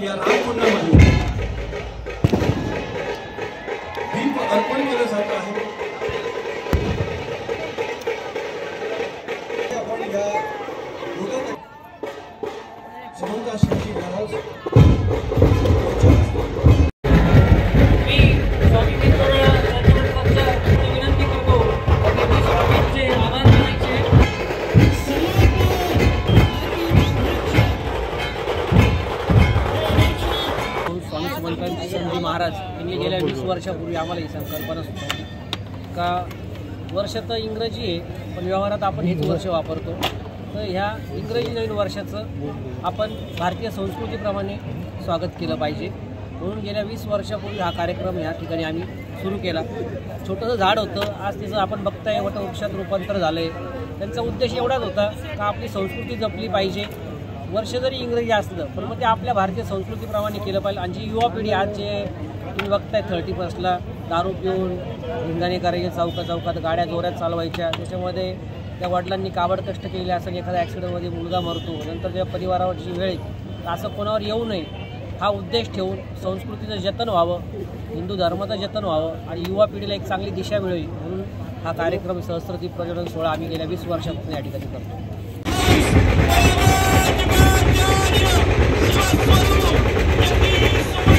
या रामकुंडामध्ये दीप अर्पण केलं जात आहे। आपण या समोरची महाराज संधी महाराज यांनी गेल्या 20 वर्षापूर्वी आम्हाला ही संकल्पना सुचवली का वर्ष तर इंग्रजी आहे पण व्यवहारात आपण हेच वर्ष वापरतो, तर ह्या इंग्रजी नवीन वर्षाचं आपण भारतीय संस्कृतीप्रमाणे स्वागत केलं पाहिजे म्हणून गेल्या 20 वर्षापूर्वी हा कार्यक्रम ह्या ठिकाणी आम्ही सुरू केला। छोटंसं झाड होतं, आज तिचं आपण बघताय वटवृक्षात रूपांतर झालं आहे। त्यांचा उद्देश एवढाच होता का आपली संस्कृती जपली पाहिजे, वर्ष जरी इंग्रजी असलं पण मग ते आपल्या भारतीय संस्कृतीप्रमाणे केलं पाहिजे। आणि जी युवा पिढी आज जे तुम्ही बघताय 31ला दारू पिऊन धिंगाणे करायचे, चौकात गाड्या जोरात चालवायच्या, त्याच्यामध्ये त्या वडिलांनी काबड कष्ट केले असं एखाद्या ॲक्सिडेंटमध्ये मुलगा मरतो, नंतर त्या परिवारावरची वेळ येते, असं कोणावर येऊ नये हा उद्देश ठेवून संस्कृतीचं जतन व्हावं, हिंदू धर्माचं जतन व्हावं आणि युवा पिढीला एक चांगली दिशा मिळावी म्हणून हा कार्यक्रम सहस्त्रदीप प्रज्वलन सोहळा आम्ही गेल्या 20 वर्षापासून या ठिकाणी करतो।